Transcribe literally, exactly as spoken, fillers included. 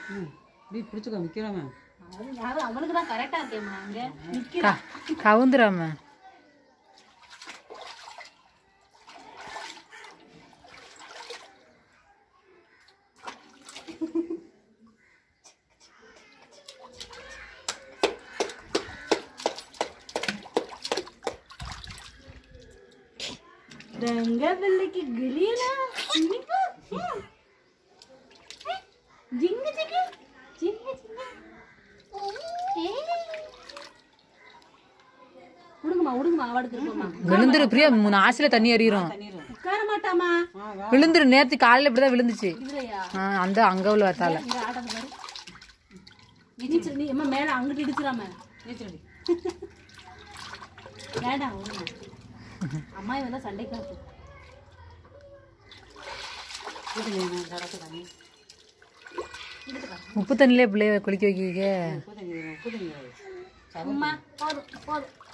ம் நீ பிடிச்சுக்க நிற்கிறாம அது யாரும் அவனுக்கு தான் கரெக்டாக இருக்கேம்மா அங்கே நிற்கிறா கவுந்துராம रंगा बिल्ली की गिली ना जिंग जिंग जिंग जिंग உடுங்கமா உடுங்கமா அவடுக்கு இருப்போமா விழுந்துரு பிரியா மூணு ஆசில தண்ணி ஏறிரும் உட்கார மாட்டாமா விழுந்துரு நேத்து காலையில இப்படிதான் விழுந்துச்சு இதுலயா அந்த அங்க உள்ள வரத்தால இந்த ஆட்டத்தை பாரு நீச்சல் நீ அம்மா மேல அங்கிட்டு இடிச்சுறாம நீச்சல் வேண்டாம் உடுங்க அம்மா இவெல்லாம் சண்டை காட்டு உப்பு தண்ணிலே பிள்ளைய குளிக்க வைக்க அம்மா போதும் போதும்